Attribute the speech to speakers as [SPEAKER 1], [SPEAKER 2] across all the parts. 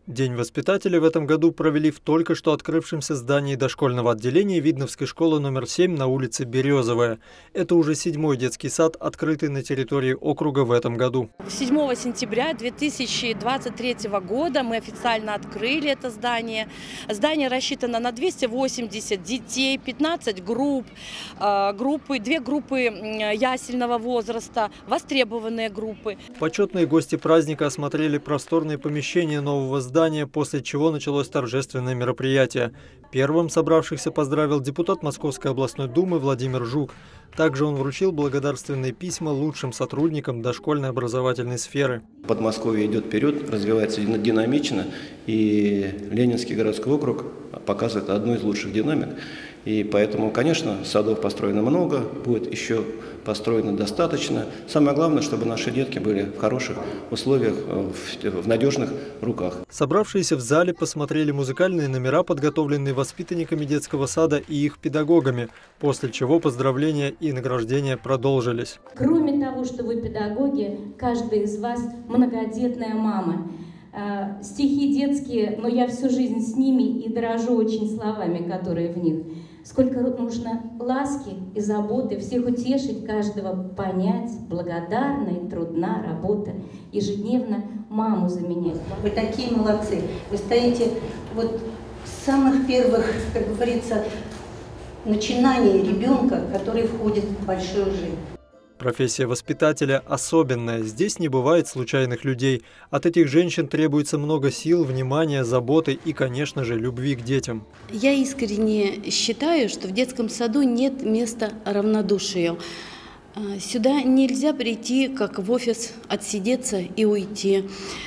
[SPEAKER 1] День воспитателя в этом году провели в только что открывшемся здании дошкольного отделения Видновской школы номер 7 на улице Березовая. Это уже 7-й детский сад, открытый на территории округа в этом году.
[SPEAKER 2] 7 сентября 2023 года мы официально открыли это здание. Здание рассчитано на 280 детей, 15 групп, 2 группы ясельного возраста, востребованные группы.
[SPEAKER 1] Почетные гости праздника осмотрели просторные помещения нового здания, после чего началось торжественное мероприятие. Первым собравшихся поздравил депутат Московской областной думы Владимир Жук. Также он вручил благодарственные письма лучшим сотрудникам дошкольной образовательной сферы.
[SPEAKER 3] Подмосковье идет вперед, развивается динамично, и Ленинский городской округ показывает одну из лучших динамик. И поэтому, конечно, садов построено много, будет еще построено достаточно. Самое главное, чтобы наши детки были в хороших условиях, в надежных руках.
[SPEAKER 1] Собравшиеся в зале посмотрели музыкальные номера, подготовленные воспитанниками детского сада и их педагогами, после чего поздравления и награждения продолжились.
[SPEAKER 4] Кроме того, что вы педагоги, каждый из вас многодетная мама. Стихи детские, но я всю жизнь с ними и дорожу очень словами, которые в них. Сколько нужно ласки и заботы, всех утешить, каждого понять, благодарна и трудна работа, ежедневно маму заменять.
[SPEAKER 5] Вы такие молодцы, вы стоите вот с самых первых, как говорится, начинаний ребенка, который входит в большую жизнь.
[SPEAKER 1] Профессия воспитателя особенная. Здесь не бывает случайных людей. От этих женщин требуется много сил, внимания, заботы и, конечно же, любви к детям.
[SPEAKER 6] Я искренне считаю, что в детском саду нет места равнодушию. Сюда нельзя прийти, как в офис, отсидеться и уйти.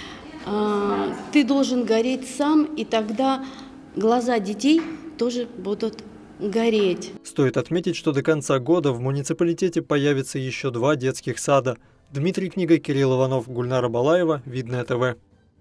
[SPEAKER 6] Ты должен гореть сам, и тогда глаза детей тоже будут гореть.
[SPEAKER 1] Стоит отметить, что до конца года в муниципалитете появится еще 2 детских сада. Дмитрий Книга, Кирилл Иванов, Гульнара Балаева, Видное ТВ.